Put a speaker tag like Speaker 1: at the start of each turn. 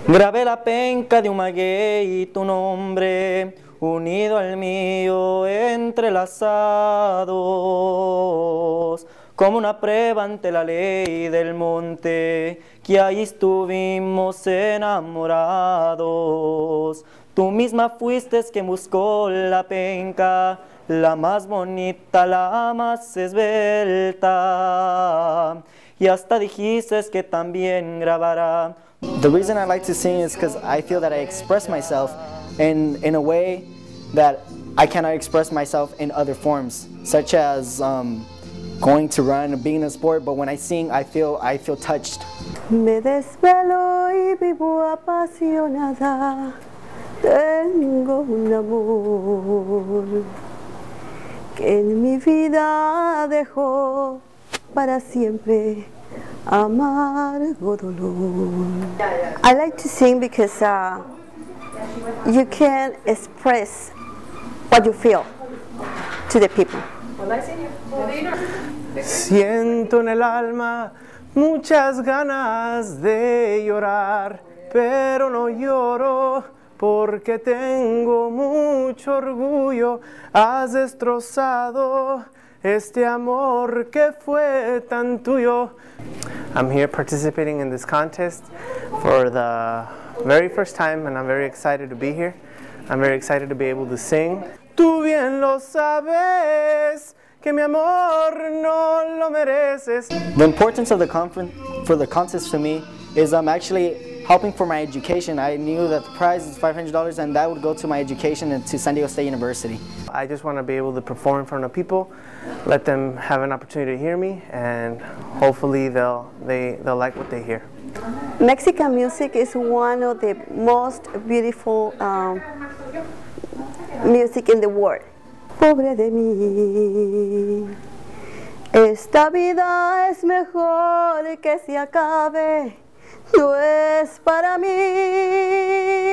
Speaker 1: Grabé la penca de un maguey y tu nombre, unido al mío, entrelazados, como una prueba ante la ley del monte, que ahí estuvimos enamorados. Tú misma fuiste que buscó la penca, la más bonita, la más esbelta, y hasta dijiste que también grabará. The reason I like to sing is because I feel that I express myself in a way that I cannot express myself in other forms, such as going to run, being in a sport. But when I sing, I feel touched.
Speaker 2: Me desvelo y vivo apasionada. Tengo un amor que en mi vida dejó para siempre amargo dolor. I like to sing because you can express what you feel to the people.
Speaker 3: Siento en el alma muchas ganas de llorar, pero no lloro porque tengo mucho orgullo. Has destrozado este amor que fue tan tuyo. I'm here participating in this contest for the very first time, and I'm very excited to be here. I'm very excited to be able to sing. Tú bien lo sabes, que mi amor no lo mereces.
Speaker 1: The importance of the contest to me is actually helping for my education. I knew that the prize is $500 and that would go to my education and to San Diego State University.
Speaker 3: I just want to be able to perform in front of people, let them have an opportunity to hear me, and hopefully they'll like what they hear.
Speaker 2: Mexican music is one of the most beautiful music in the world. Pobre de mí, esta vida es mejor que se acabe, no es para mí.